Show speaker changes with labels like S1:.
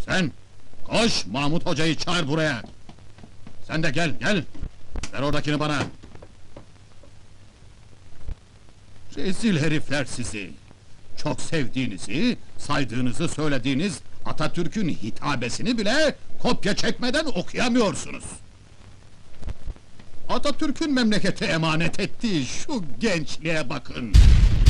S1: Sen, koş Mahmut Hoca'yı çağır buraya! Sen de gel, gel! Ver oradakini bana! Rezil herifler sizi! Çok sevdiğinizi, saydığınızı söylediğiniz Atatürk'ün hitabesini bile kopya çekmeden okuyamıyorsunuz! Atatürk'ün memlekete emanet ettiği şu gençliğe bakın!